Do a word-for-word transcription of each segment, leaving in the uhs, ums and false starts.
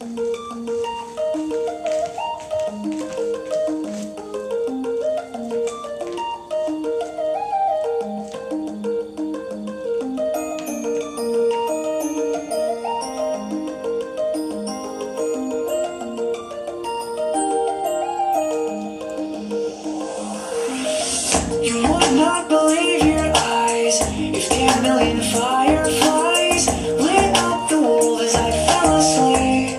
You would not believe your eyes if ten million fireflies lit up the world as I fell asleep.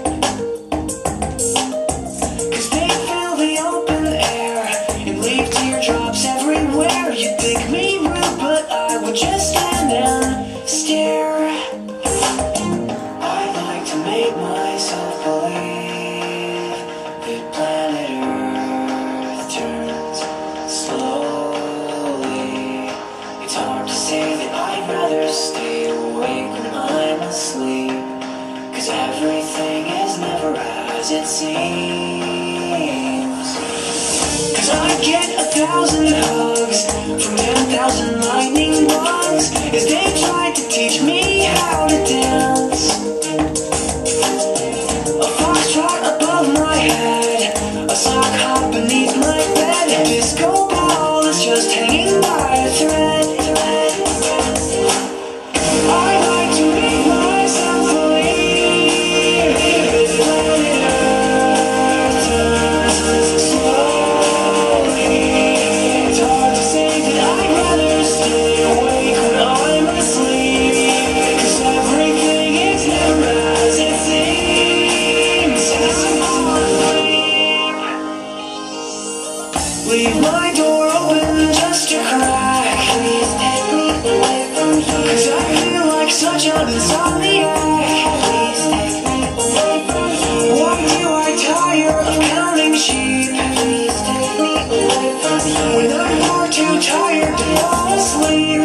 'Cause they fill the open air and leave teardrops everywhere. You'd think me rude, but I would just stand and stare. I'd like to make myself believe that planet Earth turns slow. It's hard to say that I'd rather stay awake when I'm asleep, 'cause everything is never as it seems. 'Cause I get a thousand hugs from ten thousand lightning bugs as they try to teach me how to dance. A foxtrot above my head, a sock hop beneath my bed, a disco ball is just hanging by a thread. Leave my door open just a crack. Please take me away from you, 'cause I feel like such an insomniac. Please take me away from you. Why do I tire of counting sheep? Please take me away from you, when I'm far too tired to fall asleep.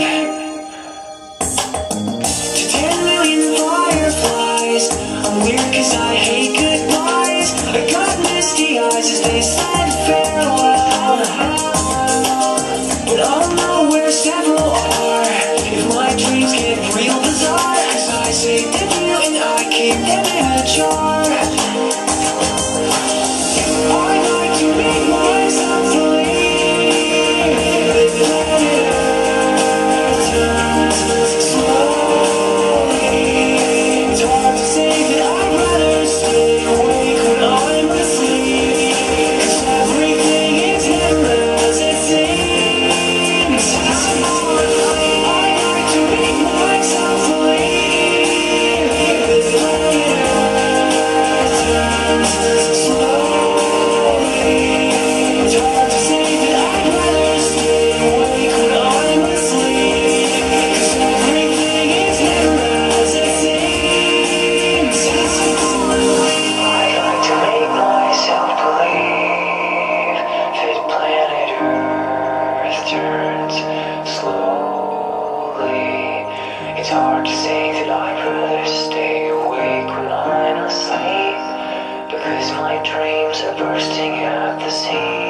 To ten million fireflies, I'm weird 'cause I hate goodbyes. I got misty eyes as they said farewell. But I'll know where several are if my dreams get real bizarre, 'cause I saved a few and I keep them in a jar. I'd like to make myself believe that planet Earth turns slowly. It's hard to say that I'd rather stay awake when I'm asleep, 'cause everything is never as it seems. I'd like to make myself believe that planet Earth turns slowly. It's hard to say that I'd rather stay awake when I'm asleep, 'cause everything is never as it seems. I'd like to make myself believe that planet Earth turns slowly. It's hard to say that I'd rather stay awake when I'm asleep, because my dreams are bursting at the seams.